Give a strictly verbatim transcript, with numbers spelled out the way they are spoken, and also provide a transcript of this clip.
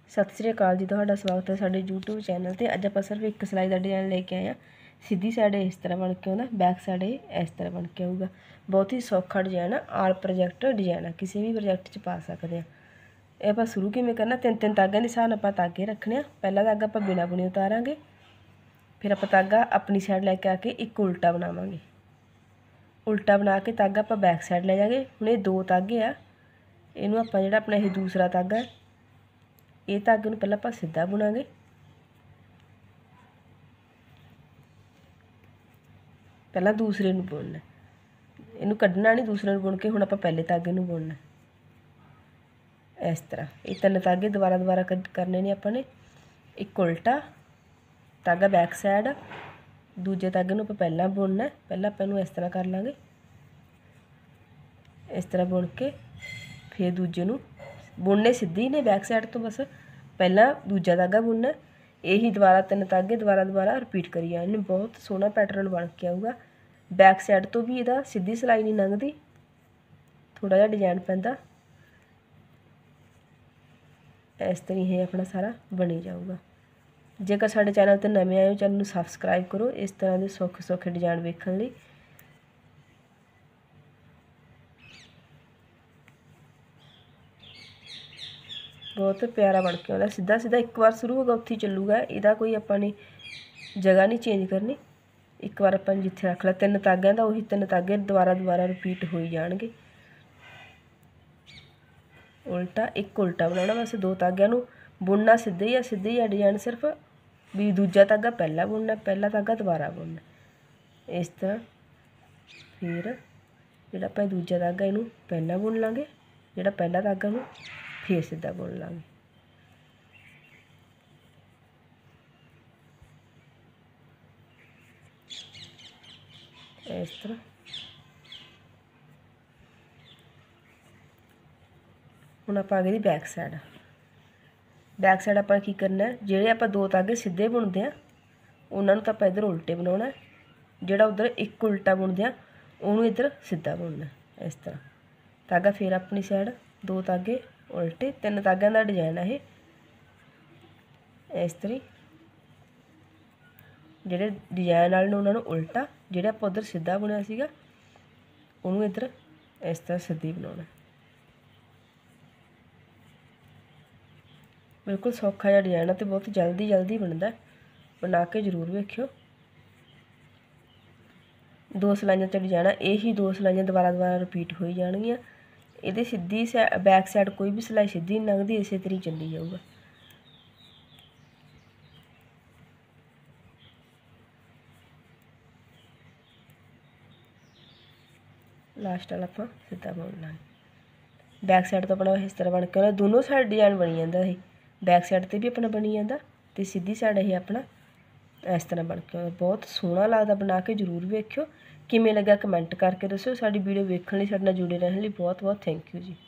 सत श्री अकाल जी, तुहाडा स्वागत है साडे यूट्यूब चैनल ते। अज आपां सिर्फ एक सिलाई का डिजाइन लेके आए हैं। सीधी साइड इस तरह बन के आउंदा, बैक साइड इस तरह बन के आऊगा। बहुत ही सौखा डिजाइन है, आल प्रोजेक्ट डिजाइन है, किसी भी प्रोजेक्ट च पा सकते हैं। ये आपां शुरू किवें करना, तीन तीन धागे के हिसाब नाल आपां धागे रखने आ। पहला धागा आपां बिना बुने उतारांगे, फिर आपां धागा अपनी साइड लैके आके एक उल्टा बनावांगे। उल्टा बना के धागा आपां बैक साइड ले जाएंगे। हुण ये दो धागे आ, इहनूं आपां जिहड़ा अपना ये दूसरा धागा है, ये धागे नूं पहलां आपां सीधा बुनांगे। पहलां दूसरे नूं बुनना, इहनूं कड्ढना नहीं, दूसरे नूं बुन के हुण आपां पहले धागे नूं बुनना इस तरह। ये तीन धागे दोबारा दोबारा करने ने आपां ने। एक उल्टा धागा बैक साइड, दूजे धागे नूं आपां पहलां बुनना। पहलां आपां इहनूं इस तरह कर लांगे, इस तरह बुन के फिर दूजे नूं बुनने सीधे ही ने बैक साइड तो, बस पहला दूजा धागा बुनना। यही दोबारा तीन धागे दोबारा दोबारा रिपीट करी जाने। बहुत सोहना पैटर्न बन के आऊगा। बैक साइड तो भी इहदा सीधी सिलाई नहीं लंघदी, थोड़ा जिहा डिजाइन पैंदा। इस तरह ही अपना सारा बनी जाऊगा। जेकर साडे चैनल ते नवे आए हो, चैनल नूं सबसक्राइब करो इस तरह के सौखे सौखे डिजाइन वेखण लई। बहुत प्यारा बन के आता, सीधा सीधा एक बार शुरू होगा उत्थे चलूगा। इहदा कोई आपां ने जगह नहीं चेंज करनी। एक बार आपां जिथे रख लिया तीन धागियां दा, उही तीन धागे दोबारा दोबारा रिपीट हो जाणगे। उल्टा एक उल्टा बनाना, बस दो धागियां नूं बुनना सीधे ही आ, सीधे ही आ डिजाइन। सिर्फ भी दूजा धागा पहला बुनना, पहला धागा दोबारा बुनना इस तरह। फिर जिहड़ा आपां दूजा धागा इहनूं पहला बुन लांगे, जिहड़ा पहला धागा नूं फिर सीधा बुन लांगे इस तरह। हुण आपां आ गए the back side. Back side आपां की करना है, जिहड़े आपां दो धागे सीधे बुनदे आ उन्हां नूं तां आपां इधर उल्टे बनाउणा है। जिहड़ा उधर एक उल्टा बुनदे आ उहनूं इधर सीधा बुनना इस तरह। धागा फिर अपनी साइड, दो धागे उल्टे, तीन धागियां दा डिजाइन है इस तरह। जिहड़े डिजाइन वाले ने उन्हां नूं उल्टा, जिहड़ा आपां उधर सीधा बुनिया सीगा उहनूं इधर इस तरह सीधी बनाउणा। बिल्कुल सौखा जिहा डिजाइन है तो बहुत जल्दी जल्दी बनता, बना के जरूर वेखियो। दो सिलाइयां च डिजाइन है, यही दो सिलाइयां दोबारा दोबारा रिपीट हो जाणगियां। इहदी सीधी बैक साइड कोई भी सिलाई सीधी नहीं लंघदी, इसे तरह चली जाऊगा। लास्ट वाला आपां सीधा बुन लांगे। बैक साइड तो अपना इस तरह बन के दोनों साइड डिजाइन बनी जाता है। बैक साइड ते भी अपना बनी जाता तो सीधी साइड ये अपना इस तरह बन के बहुत सोहना लगता। बना के जरूर वेखियो, किवें लग्या कमेंट करके दस्सिओ। साडी वीडियो वेखण लई, साडे नाल जुड़े रहण लई बहुत बहुत थैंक यू जी।